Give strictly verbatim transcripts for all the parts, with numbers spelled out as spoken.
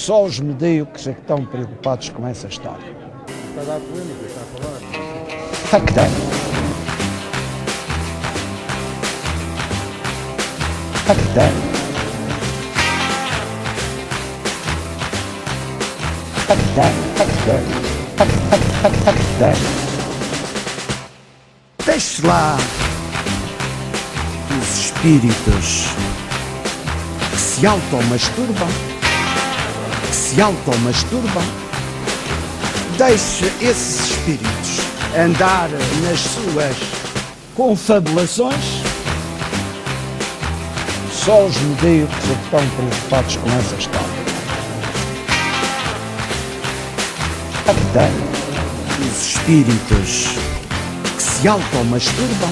Só os medíocres é que estão preocupados com essa história. Está a dar polémica, está a falar. Está que tem. Está que tem. Está que tem. Está que tem. Está que tem. Está que tem. Deixe lá os espíritos que se automasturbam, que se automasturbam. Deixe esses espíritos andar nas suas confabulações. Só os medíocres é que estão preocupados com essa história. Aqui tem os espíritos que se automasturbam.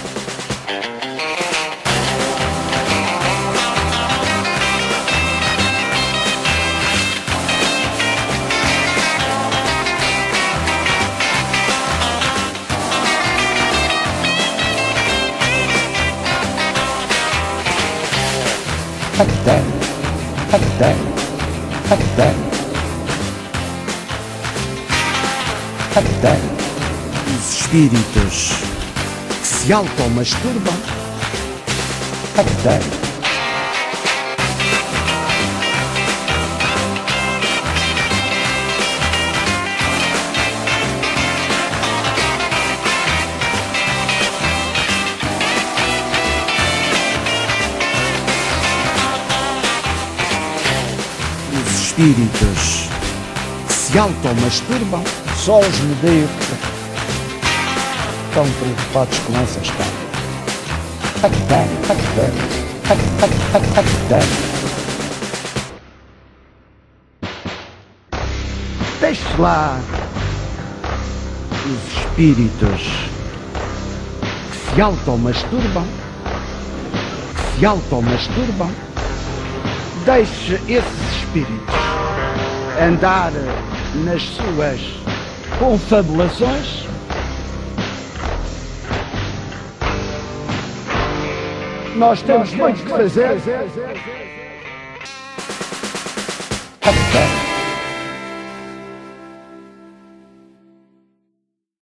Aqui tem, aqui tem, aqui tem, aqui tem os espíritos que se automasturbam. Aqui tem. Espíritos que se automasturbam. Só os medíocres estão preocupados com essa história. Aqui tem, aqui tem, aqui, aqui, aqui, aqui tem. Deixe lá os espíritos que se automasturbam, que se automasturbam. Deixe esses espíritos andar nas suas confabulações. Nós temos muito que fazer.